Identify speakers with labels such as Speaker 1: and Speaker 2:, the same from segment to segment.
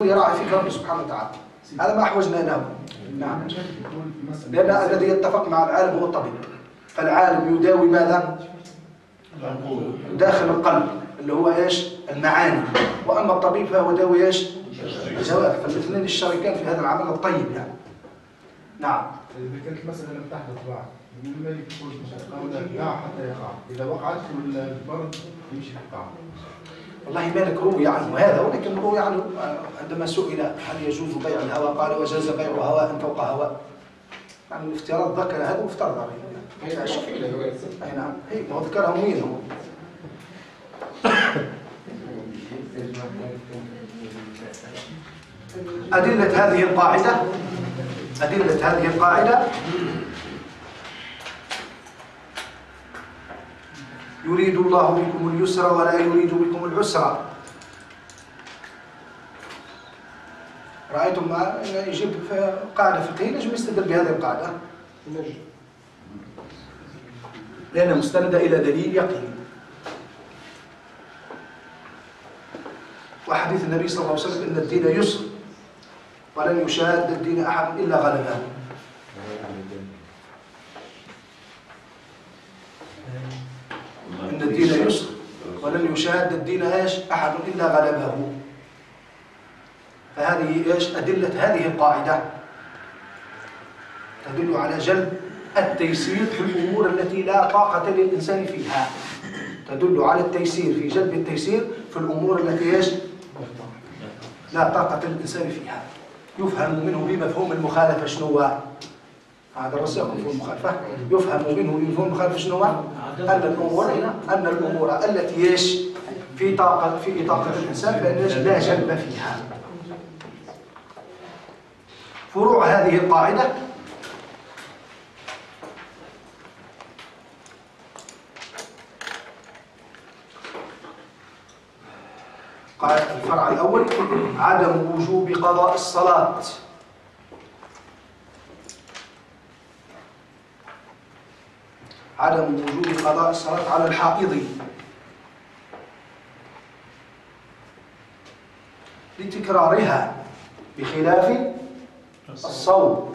Speaker 1: يراعي فيك ربي سبحانه وتعالى. هذا ما أحوجنا له. نعم. لأن الذي يتفق مع العالم هو الطبيب. فالعالم يداوي ماذا؟ داخل القلب اللي هو ايش؟ المعاني. واما الطبيب فهو يداوي ايش؟ الجوارح. فالاثنين الشريكان في هذا العمل الطيب يعني. نعم.
Speaker 2: إذا كانت المسألة لم تحدث بعد من الملك يقول مشقة دع حتى يقع، إذا وقعت في البرد يمشي في القاع.
Speaker 1: والله مالك روي عنه هذا، ولكن روي عنه عندما سئل هل يجوز بيع الهواء قال وجاز بيع هواء فوق هواء. يعني الافتراض ذكر هذا وافترض عليه. أي نعم. هي ما ذكرها مين هو؟ أدلة هذه القاعدة يريد الله بكم اليسر ولا يريد بكم العسر. رأيتم ما يجيب قاعدة فقهية نجم يستدل بهذه القاعدة لأنها مستندة إلى دليل يقيني. وحديث النبي صلى الله عليه وسلم إن الدين يسر ولن يشاد الدين أحد إلا غلبه. إن الدين يسر ولن يشاد الدين ايش؟ أحد إلا غلبه. فهذه ايش؟ أدلة هذه القاعدة تدل على جلب التيسير في الأمور التي لا طاقة للإنسان فيها. تدل على التيسير في جلب التيسير في الأمور التي ايش؟ لا طاقة للإنسان فيها. يفهم منه بمفهوم المخالفة شنو هو؟ هذا الرسول في المخالفة. يفهم منه بمفهوم المخالفة شنو هو؟ أن الأمور التي ايش؟ في طاقة الإنسان فإن لا جلب فيها. فروع هذه القاعدة الفرع الأول عدم وجوب قضاء الصلاة. عدم وجوب قضاء الصلاة على الحائض لتكرارها بخلاف الصوم.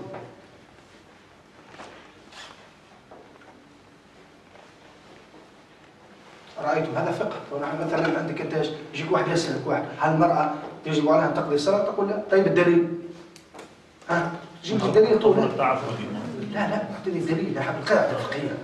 Speaker 1: رأيتم هذا فقه. ونحن مثلا عندك انت يجيك واحد يسألك واحد هل المرأة يجب عليها أن تقضي الصلاة؟ تقول لا. طيب الدليل؟ ها؟ جيب الدليل طول. لا اعطيني الدليل يا حبيبي. قاعدة فقهية.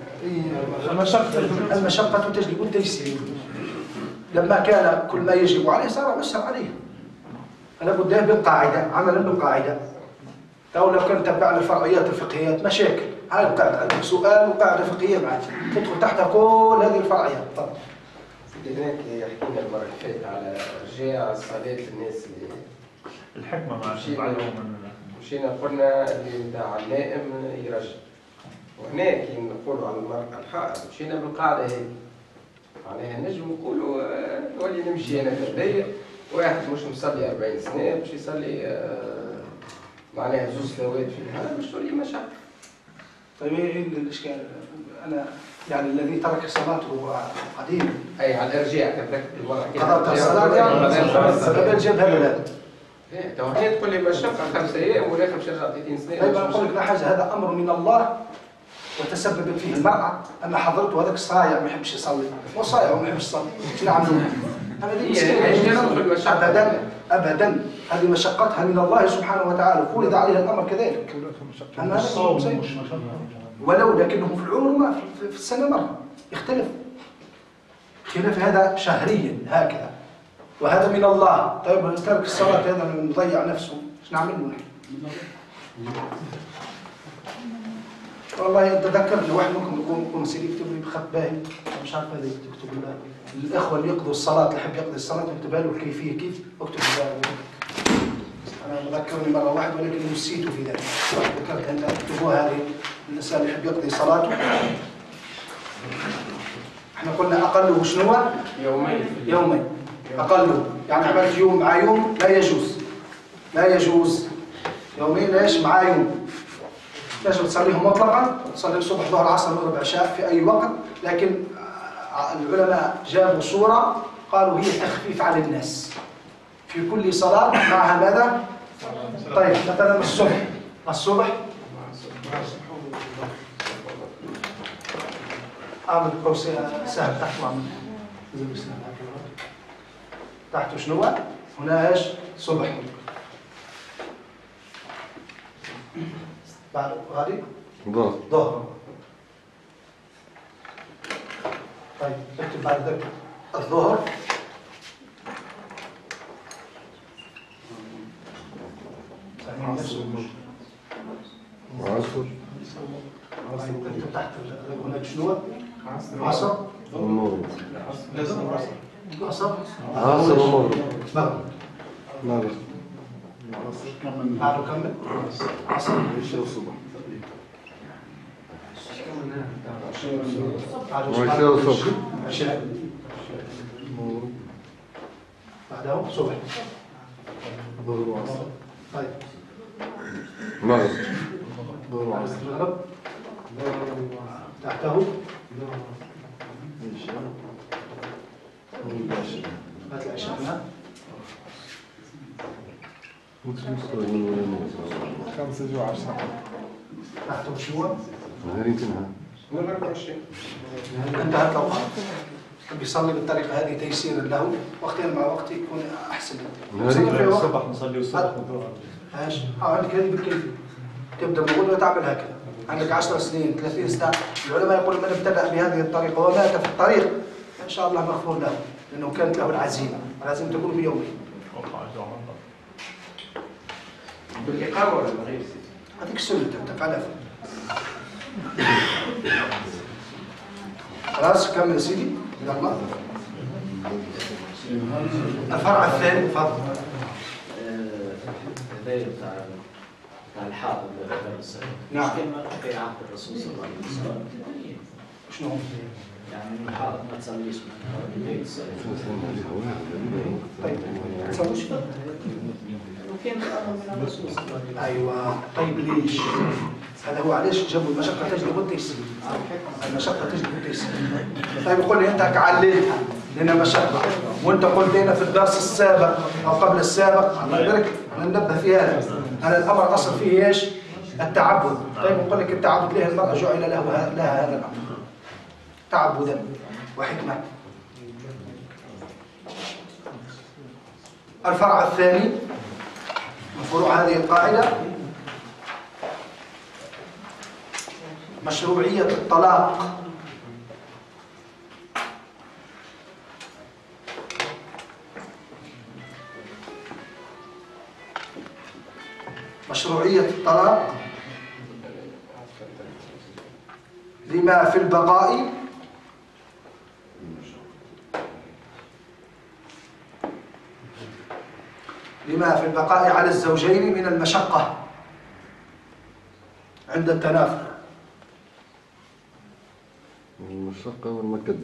Speaker 1: المشقة تجلب التيسير. لما كان كل ما يجب عليه صار عسر عليه. فلا بد بالقاعدة، عملا بالقاعدة. لو كنت تبع الفرعيات الفقهيات مشاكل. هاي القاعدة عندك سؤال وقاعدة فقهية معك تدخل تحت كل هذه الفرعيات. تفضل.
Speaker 3: هناك يحكينا المرة اللي فاتت على رجاء صلاة الناس اللي
Speaker 4: الحكمة مع
Speaker 3: مشينا قلنا اللي بتاع النائم يرجع. وهناك نقولوا على المرأة الحائض مشينا بالقاعدة هذه. معناها نجم نقولوا نولي نمشي أنا في البيت واحد مش مصلي 40 سنة باش يصلي معناها زوج فوات في النهار باش تولي مشقة.
Speaker 1: طيب ايه الاشكال؟ انا يعني الذي ترك صلاته قديم
Speaker 3: اي على الارجاع كذلك المرة
Speaker 1: قضاء الصلاة يعني سبب جاب هذا.
Speaker 3: ايه تو هي تقول لي مشقة 5 أيام والاخر مش 30 سنة.
Speaker 1: طيب اقول لك حاجة، هذا امر من الله وتسببت فيه المرأة. أما حضرته هذاك الصايع ما يحبش يصلي، هو صايع وما يحبش يصلي، شنو نعملوا؟ أبدا هذه مشقتها من الله سبحانه وتعالى، فرض عليها الأمر كذلك. أما هذا ولو لكنه في العمر ما في السنة مرة يختلف. خلاف هذا شهريا هكذا، وهذا من الله. طيب ترك الصلاة هذا مضيع نفسه، شنو نعمل له؟ والله تذكرت واحد منكم يكون سيدي يكتب لي بخط باهي مش عارف هذا يكتب الاخوه اللي يقضوا الصلاه اللي يحب يقضي الصلاه يكتبها له الكيفيه كيف اكتب له. انا مذكرني مره واحد ولكن نسيته في ذلك. ذكرت ان تكتبوها هذه الانسان اللي يحب يقضي صلاته. احنا قلنا اقله شنو؟ يومين اقله، يعني عملت يوم مع يوم لا يجوز يومين ايش مع يوم. تجب تصليهم مطلقا، تصلي الصبح ظهر عصر مغرب عشاء في أي وقت، لكن العلماء جابوا صورة قالوا هي تخفيف على الناس في كل صلاة معها ماذا؟ طيب مثلا الصبح أعمل قوسين سهل تحت وعمل تحته شنو؟ هنا ايش؟ صبح. بعد هذه ظهر. طيب اكتب بعد ذلك الظهر
Speaker 5: عصر.
Speaker 1: اكتب تحت هناك شنو؟ عصر
Speaker 5: ومغرب.
Speaker 1: عصر
Speaker 5: عصر ومغرب.
Speaker 1: مغرب. بعده كمل. عصر
Speaker 2: عشاء وصبح.
Speaker 5: وعشاء وصبح.
Speaker 1: عشاء. بعده صبح.
Speaker 2: ظهر وعصر.
Speaker 1: طيب
Speaker 5: مغرب.
Speaker 2: ظهر وعصر.
Speaker 1: المغرب تحته
Speaker 2: عشاء والعشاء.
Speaker 1: هات العشاء هنا.
Speaker 2: 5 و10.
Speaker 1: تحته شنو؟
Speaker 5: غير تنهى.
Speaker 3: المغرب 20.
Speaker 1: انتهت الأوقات. بيصلي بالطريقة هذه تيسيرا له، وقتين مع وقت يكون أحسن.
Speaker 5: نهاري
Speaker 4: الصبح نصلي الصبح والظهر.
Speaker 1: ايش؟ عندك هذه بالكيف. تبدأ من غدوة تعمل هكذا. عندك 10 سنين 30 سنة، العلماء يقولون من ابتدأ بهذه الطريقة ومات في الطريق إن شاء الله مغفور له، لأنه كانت له العزيمة تكون بيومه.
Speaker 3: بالإقامة ولا بغير؟
Speaker 1: هذيك السنة تفعلها. خلاص كمل سيدي. يلا. الفرع الثاني تفضل.
Speaker 6: الدليل بتاع الحائض اللي غير الصلاة.
Speaker 1: نعم.
Speaker 6: كما في عهد الرسول صلى الله عليه وسلم.
Speaker 1: شنو؟
Speaker 6: يعني الحائض ما تصليش من غير الصلاة.
Speaker 1: طيب ما تسويش فيه.
Speaker 6: وكان الأمر من الرسول صلى الله عليه وسلم.
Speaker 1: ايوه طيب ليش؟ هذا هو علاش جابوا المشقة تجلب التيسير. المشقة تجلب التيسير. طيب يقول لي أنت عللتها لنا مشقة، وأنت قلت لنا في الدرس السابق أو قبل السابق، الله يبارك ننبه في هذا. هذا الأمر أصل فيه إيش؟ التعبد. طيب نقول لك التعبد ليه المرأة جعل لها هذا الأمر؟ تعبدا وحكمة. الفرع الثاني من فروع هذه القاعدة مشروعية الطلاق. مشروعية الطلاق لما في البقاء على الزوجين من المشقة عند التنافر.
Speaker 5: المشقة والمكد.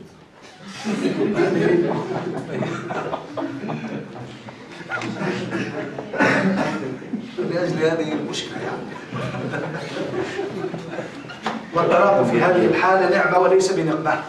Speaker 1: لأجل هذه المشكلة يعني. والطلاق في هذه الحالة نعمة وليس بنقمة.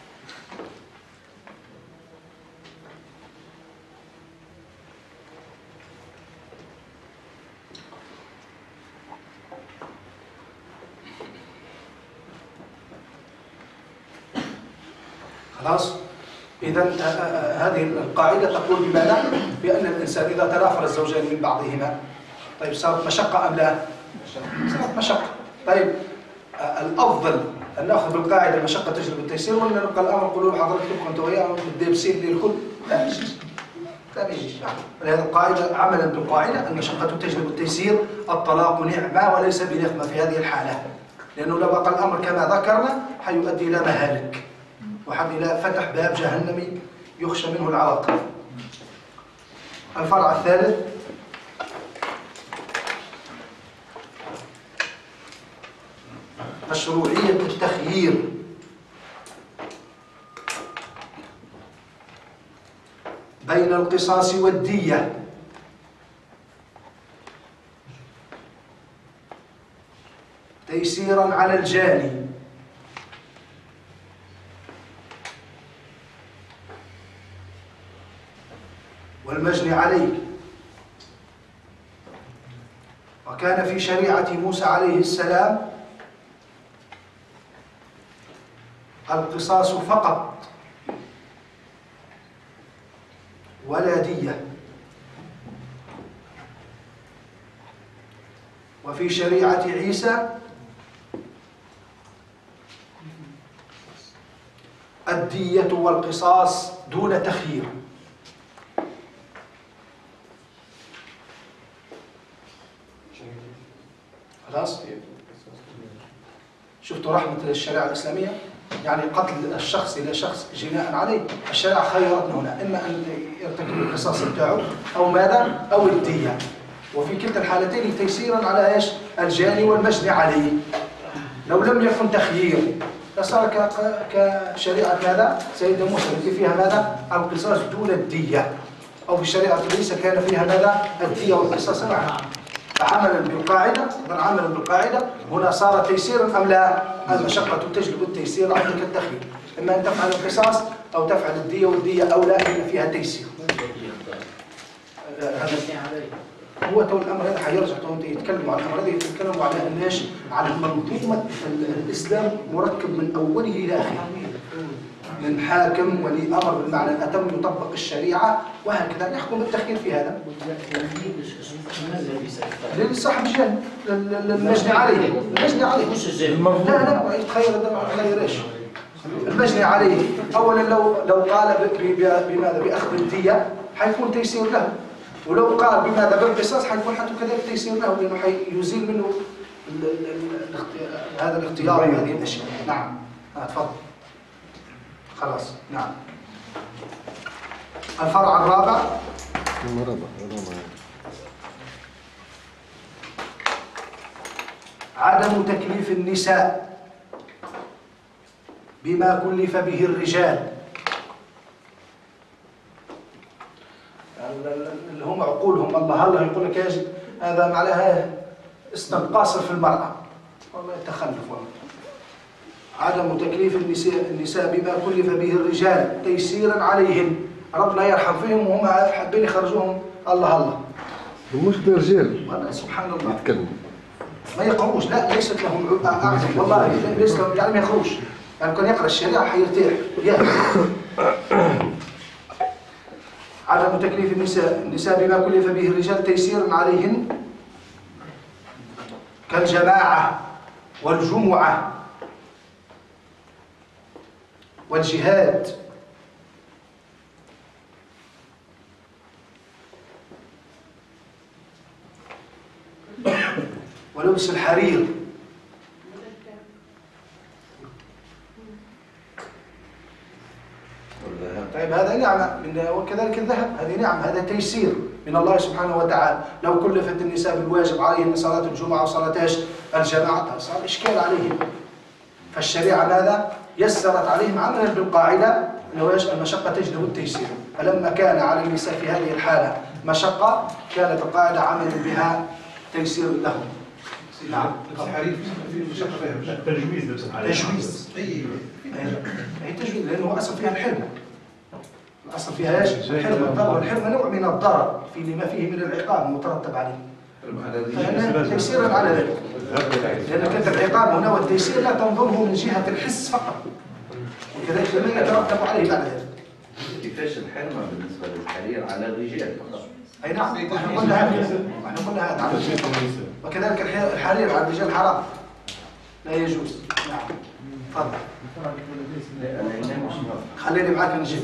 Speaker 1: خلاص؟ إذا هذه القاعدة تقول بماذا؟ بأن الإنسان إذا تنافر الزوجين من بعضهما، طيب صارت مشقة أم لا؟ صارت مشقة. طيب الأفضل أن نأخذ بالقاعدة المشقة تجلب التيسير، ولا نبقى الأمر نقولوا حضرتكم أنتم وياهم الدبسين للكل؟ لا يجوز. لا يجوز. ولهذه القاعدة عملا بالقاعدة المشقة تجلب التيسير، الطلاق نعمة وليس بنقمة في هذه الحالة، لأنه لو بقى الأمر كما ذكرنا حيؤدي إلى مهالك وحد إلى فتح باب جهنمي يخشى منه العواقب. الفرع الثالث مشروعية التخيير بين القصاص والدية. تيسيرا على الجاني. والمجني عليه وكان في شريعة موسى عليه السلام القصاص فقط ولا دية، وفي شريعة عيسى الدية والقصاص دون تخيير. خلاص؟ شفتوا رحمة الشريعة الإسلامية؟ يعني قتل الشخص إلى شخص جناء عليه، الشريعة خيرتنا هنا إما أن يرتكب القصاص بتاعه أو ماذا؟ أو الدية، وفي كلتا الحالتين تيسيرا على إيش؟ الجاني والمجني عليه. لو لم يكن تخيير فصار كشريعة ماذا؟ سيدنا موسى التي فيها ماذا؟ القصاص دون الدية، أو في شريعة عيسى كان فيها ماذا؟ الدية والقصاص معا. فعملا بالقاعدة هنا صار تيسيرا أم لا؟ المشقة تجلب التيسير عندك التخيير، إما أن تفعل القصاص أو تفعل الدية، والدية أولى إن فيها تيسير. هو تو الأمر هذا حيرجع تو يتكلموا عن الأمر هذا، يتكلموا على الناس على منظومة الإسلام مركب من أوله إلى آخره، من حاكم ولي أمر بالمعنى الأتم يطبق الشريعة وهكذا يحكم بالتخيير في هذا. لصاحب الجاني المجني عليه، المجني عليه لا يتخير ايش؟ المجني عليه اولا لو قال بماذا؟ باخذ الدية حيكون تيسير له، ولو قال بماذا؟ بالقصاص حيكون حتى كذلك تيسير له، لانه حيزيل منه هذا الاختيار وهذه الاشياء. نعم تفضل. خلاص نعم. الفرع الرابع عدم تكليف النساء بما كلف به الرجال، اللي هم عقولهم الله يقول لك يجب هذا معناها استنقاص في المرأة، والله تخلف. عدم تكليف النساء بما كلف به الرجال تيسيرا عليهم، ربنا يرحم فيهم وهم حابين يخرجوهم الله
Speaker 5: مش رجال
Speaker 1: والله سبحان الله
Speaker 5: يتكلم
Speaker 1: ما يقروش، لا ليست لهم أعزم والله، ليس لهم يعني ما يقروش، يعني كان يقرأ الشريعة حيرتاح. عدم تكليف النساء بما كلف به الرجال تيسيرا عليهن كالجماعة والجمعة والجهاد ولبس الحرير. طيب هذا نعمة وكذلك الذهب، هذه نعمة، هذا تيسير من الله سبحانه وتعالى. لو كلفت النساء بالواجب عليهن صلاة الجمعة وصلاة الجماعة صار إشكال عليهم، فالشريعة ماذا؟ يسرت عليهم عملا بالقاعدة المشقة تجلب التيسير، فلما كان على النساء في هذه الحالة مشقة كانت القاعدة عملا بها تيسير لهم. نعم.
Speaker 4: تجويز لبس الحرير.
Speaker 1: تجويز. هي تجويز لأنه أصل فيها الحرمة. الأصل فيها ايش؟ الحرمة. الضرر والحرمة نوع من الضرر في لما فيه من العقاب المترتب عليه. تيسيرا على ذلك. لأن كانت العقاب هنا والتيسير لا تنظره من جهة الحس فقط، وكذلك لما يترتب عليه بعد ذلك.
Speaker 7: كيفاش الحرمة بالنسبة للحرير على الرجال فقط؟
Speaker 1: أي نعم، احنا قلنا هذا على الرجال، وكذلك الحرير على الرجال حرام لا يجوز. نعم تفضل. خليني معاك نجيب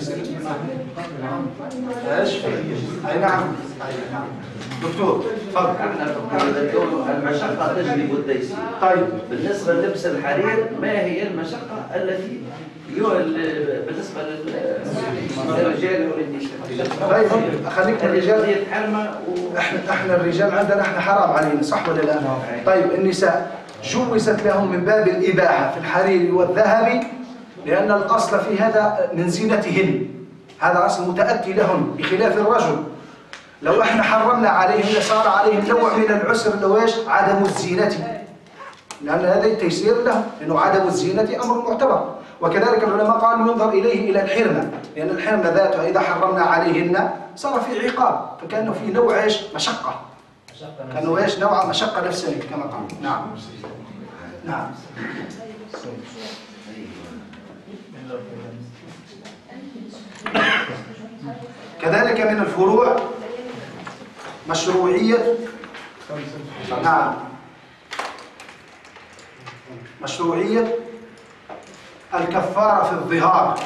Speaker 1: ايش؟ اي نعم دكتور تفضل.
Speaker 7: المشقة تجلب التيسير.
Speaker 1: طيب
Speaker 7: بالنسبة للبس الحرير ما هي المشقة التي بالنسبة للرجال والنساء؟
Speaker 1: طيب خليك الرجال. احنا الرجال عندنا احنا حرام علينا صح ولا لا؟ طيب النساء جوزت لهم من باب الإباحة في الحرير والذهب، لأن الأصل في هذا من زينتهن، هذا أصل متأتي لهم بخلاف الرجل. لو احنا حرمنا عليهم لصار عليهم نوع من العسر اللي هو ايش؟ عدم الزينة، لأن هذا التيسير له، لأنه عدم الزينة أمر معتبر. وكذلك العلماء قالوا ينظر إليه إلى الحرمة، لأن الحرمة ذاتها إذا حرمنا عليهن صار في عقاب، فكأنه في نوع ايش؟ مشقة. كانوا ايش؟ نوع مشقة نفسية كما قال. نعم. نعم. كذلك من الفروع مشروعية. نعم. مشروعية الكفارة في الظهار.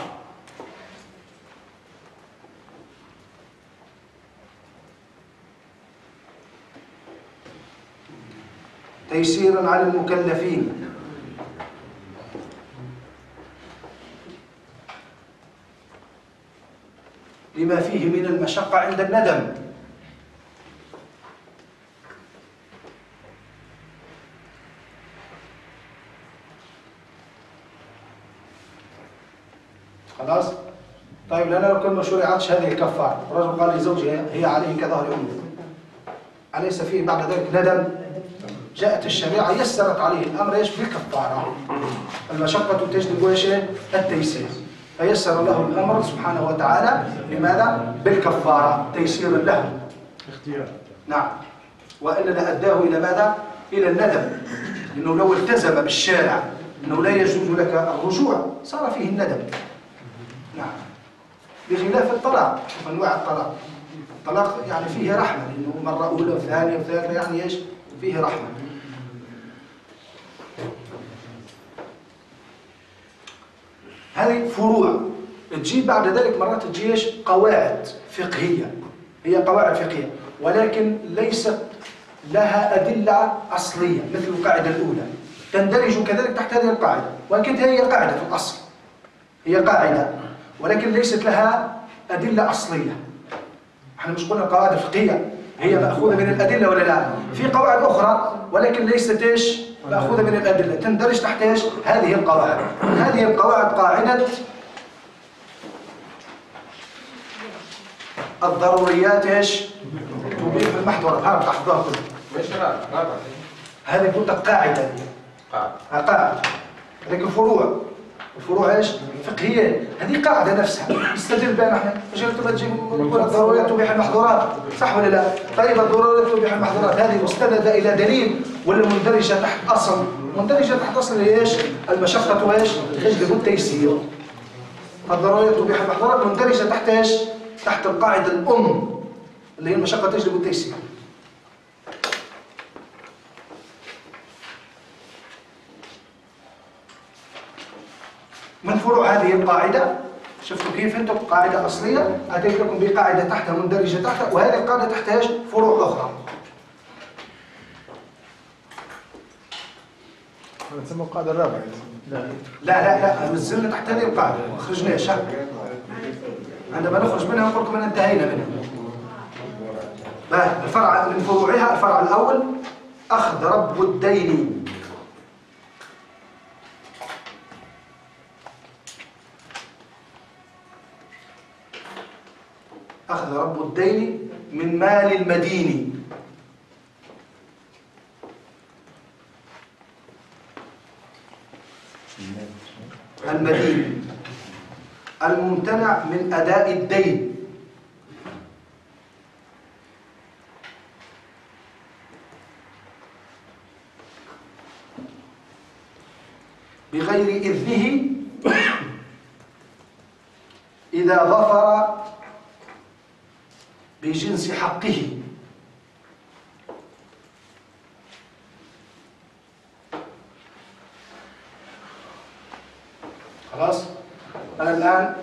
Speaker 1: تيسيرا على المكلفين لما فيه من المشقة عند الندم. خلاص؟ طيب لأن لو كان ما شرعتش هذه الكفارة، الرجل قال لزوجها هي عليه كظهر أمه، أليس فيه بعد ذلك ندم؟ جاءت الشريعة يسرت عليه الأمر ايش؟ بالكفارة. المشقة تجلب ايش؟ التيسير. فيسر له الأمر سبحانه وتعالى لماذا؟ بالكفارة تيسيرا له.
Speaker 4: اختيار.
Speaker 1: نعم. وإلا لأداه إلى ماذا؟ إلى الندم. لأنه لو التزم بالشارع أنه لا يجوز لك الرجوع صار فيه الندم. نعم. بخلاف الطلاق، شوف أنواع الطلاق. الطلاق يعني فيه رحمة، لأنه مرة أولى وثانية وثالثة يعني ايش؟ فيه رحمة. هذه فروع. تجي بعد ذلك مرات تجيش قواعد فقهية، هي قواعد فقهية ولكن ليست لها أدلة أصلية مثل القاعدة الأولى، تندرج كذلك تحت هذه القاعدة، وإن كانت هي قاعدة في الأصل، هي قاعدة ولكن ليست لها أدلة أصلية. احنا مش قلنا القواعد الفقهية هي مأخوذة من الأدلة ولا لا؟ في قواعد أخرى ولكن ليست ايش؟ مأخوذة من الأدلة، تندرج تحت ايش؟ هذه القواعد. هذه القواعد قاعدة الضروريات ايش؟ تبيح المحظورات. هذا تحضرها كله.
Speaker 3: مش رابع.
Speaker 1: هذه قلت قاعدة. قاعدة. لكن الفروع ايش؟ فقهية. هذه قاعدة نفسها نستدل بها نحن. مش انتم تجي تقول الضروريات تبيح المحظورات، صح ولا لا؟ طيب الضروريات تبيح المحظورات هذه مستندة إلى دليل ولا مندرجة تحت أصل؟ مندرجة تحت أصل ايش؟ المشقة وايش؟ تجلب التيسير. فالضروريات تبيح المحظورات مندرجة تحت ايش؟ تحت القاعدة الأم اللي هي المشقة تجلب التيسير. من فروع هذه القاعدة، شفتوا كيف انتم قاعدة أصلية، أتيت لكم بقاعدة تحتها مندرجة تحتها، وهذه القاعدة تحتها ايش؟ فروع أخرى.
Speaker 2: نسمى القاعدة الرابعة.
Speaker 1: لا نزلنا تحت هذه القاعدة، ما خرجناش. عندما نخرج منها نقول لكم أن انتهينا منها. الفرع من فروعها الفرع الأول أخذ رب الدين. أخذ رب الدين من مال المدين. المدين الممتنع من أداء الدين. بغير إذنه إذا ظفر بجنس حقه. خلاص؟ أنا الآن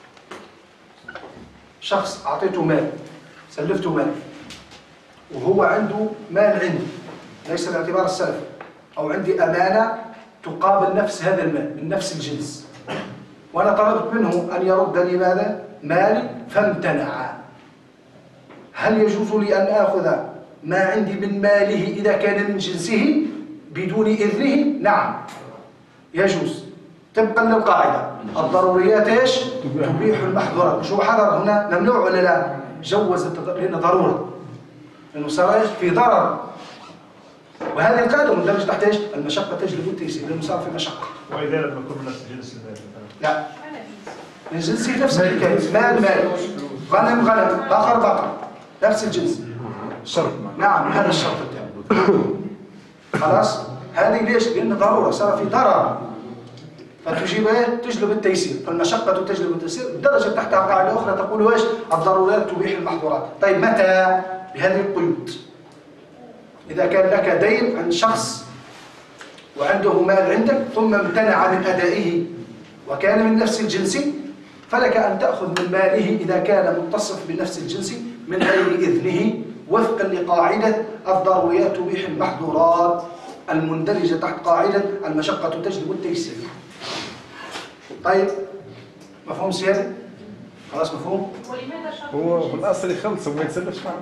Speaker 1: شخص أعطيته مال، سلفته مال، وهو عنده مال عندي ليس باعتبار السلف، أو عندي أمانة تقابل نفس هذا المال من نفس الجنس، وأنا طلبت منه أن يرد لي ماذا؟ مالي، فامتنع. هل يجوز لي أن آخذ ما عندي من ماله إذا كان من جنسه بدون إذنه؟ نعم يجوز، طبقا للقاعدة الضروريات ايش؟ تبيح المحظورات. شو حضر هنا؟ ممنوع ولا لا؟ جوز لأنه ضرورة، لأنه صار ايش؟ في ضرر. وهذه القاعدة مندرجة تحت ايش؟ المشقة تجلب التيسير، لأنه صار في مشقة.
Speaker 4: وإذا لم يكن من نفس جنس المال؟
Speaker 1: لا، من جنسه نفس الحكاية، مال غنم بقر نفس الجنس.
Speaker 4: شرط.
Speaker 1: نعم هذا الشرط بتاعه. خلاص هذه ليش؟ لأن ضرورة صار في ضرر فتجيب ايه؟ تجلب التيسير، فالمشقة تجلب التيسير. الدرجة تحتها قاعدة أخرى تقول ايش؟ الضرورات تبيح المحظورات. طيب متى؟ بهذه القيود. إذا كان لك دين عند شخص وعنده مال عندك ثم امتنع من أدائه وكان من نفس الجنس، فلك أن تأخذ من ماله إذا كان متصف بنفس الجنس من غير إذنه وفقا لقاعدة الضروريات تبيح المحظورات المندرجة تحت قاعدة المشقة تجلب التيسير. طيب مفهوم سيادة؟ خلاص مفهوم؟
Speaker 5: هو في الاصل يخلص وما يتسلفش معه.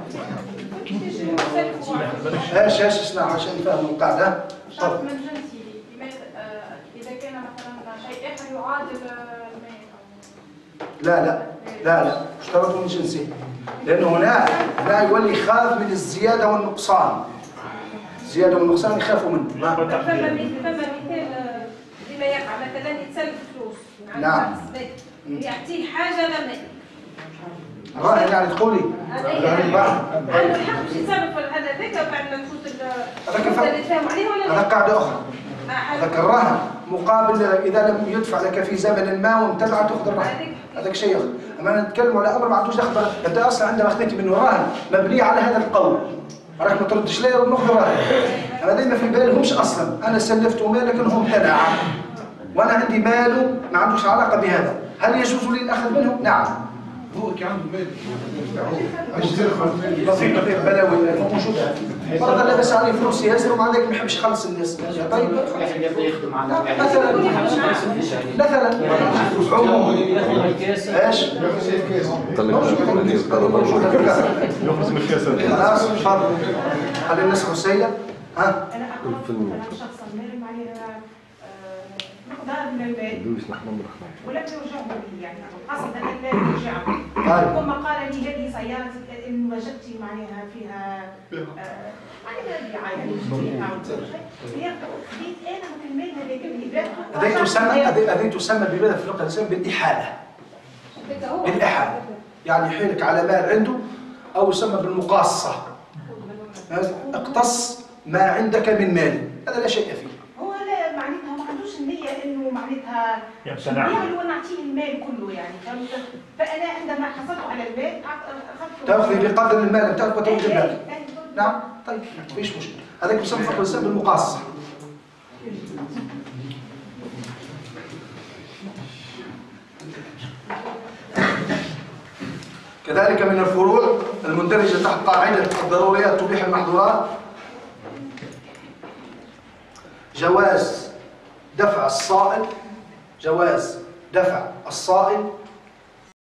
Speaker 1: ايش اسمع عشان نفهم القاعدة.
Speaker 8: شرط من جنسي إذا كان مثلا شيء آخر يعادل المال.
Speaker 1: لا اشترط من جنسه، لأنه هنا يولي يخاف من الزيادة والنقصان. الزيادة والنقصان يخافوا منه.
Speaker 8: فما مثال لما يقع مثلا يتسلف فلوس.
Speaker 1: نعم.
Speaker 8: يعطيه حاجة لما
Speaker 1: الراهن يعني تقولي
Speaker 8: عنده الحق باش يتصرف هذا ذاك بعد ما نفوت اللي تفاهم عليه ولا لا؟
Speaker 1: هذا قاعدة أخرى. هذاك الرهن مقابل إذا لم يدفع لك في زمن ما وامتنع تأخذ الرهن، هذاك شيء آخر. أما نتكلم على أمر ما عندوش دخل. أنت أصلا عندما أخذت منه الرهن مبني على هذا القول، راك ما تردش لي وناخذ الرهن. أنا دائما في بالي همش أصلا أنا سلفته مال لكن هو امتنع وأنا عندي ماله ما عندوش علاقة بهذا، هل يجوز لي الأخذ منه؟ نعم.
Speaker 2: هو كي عنده مال
Speaker 1: بسيطة في البلاوي موجودة. مرة لابس عليه فلوس ياسر ومع ذلك ما يحبش يخلص الناس. طيب
Speaker 6: يخدم على
Speaker 1: مثلا عموما ايش؟
Speaker 4: يخرج من الكاسات.
Speaker 1: خلاص تفضل خلينا نسمع السيدة. ها؟
Speaker 9: أنا أعرف شخصا مال عليها مقدار من المال ولم يرجعه لي، يعني قصد أن لا يرجعه. ثم قال لي هذه سيارتي إن وجدت معناها فيها بيعة يعني خديت أنا من المال هذاك
Speaker 1: هذه تسمى بماذا في الفقه الإسلامي؟ بالإحالة. بالإحالة يعني يحيلك على مال عنده، أو يسمى بالمقاصة، اقتص ما عندك من مال، هذا لا شيء فيه.
Speaker 9: هو لا معناتها ما عندوش النية إنه معناتها يعني هو نعطيه المال كله يعني، فأنا عندما حصلت على المال أخذته.
Speaker 1: تأخذي بقدر المال بتاعك وتوجه بالك. نعم طيب ما فيش مشكلة، هذاك يسمى فقه الإسلام بالمقاصة. كذلك من الفروع المندرجة تحت قاعدة الضروريات تبيح المحظورات جواز دفع الصائل